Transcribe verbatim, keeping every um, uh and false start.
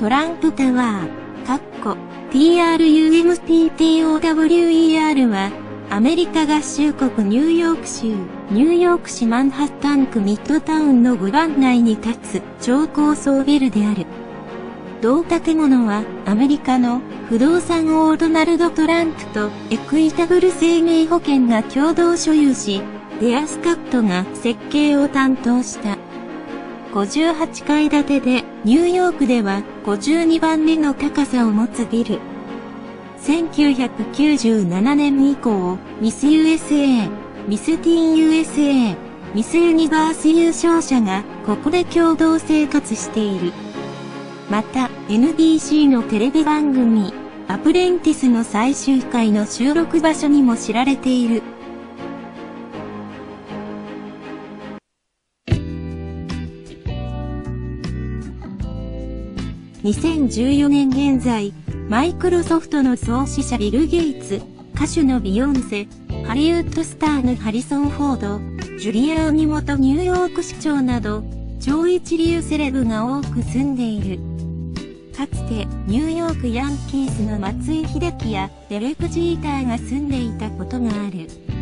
トランプタワー、かっこ トランプタワー は、アメリカ合衆国ニューヨーク州、ニューヨーク市マンハッタン区ミッドタウンのごばん街に立つ超高層ビルである。同建物はアメリカの不動産王ドナルド・トランプとエクイタブル生命保険が共同所有し、デアスカットが設計を担当した。ごじゅうはちかい建てでニューヨークではごじゅうにばんめの高さを持つビル。せんきゅうひゃくきゅうじゅうななねん以降、ミス ユーエスエー、ミスティーン ユーエスエー、ミスユニバース優勝者がここで共同生活している。また、エヌビーシー のテレビ番組、アプレンティスの最終回の収録場所にも知られている。にせんじゅうよねん現在、マイクロソフトの創始者ビル・ゲイツ、歌手のビヨンセ、ハリウッドスターのハリソン・フォード、ジュリアーニ元ニューヨーク市長など、超一流セレブが多く住んでいる。かつて、ニューヨークヤンキースの松井秀喜やデレク・ジーターが住んでいたことがある。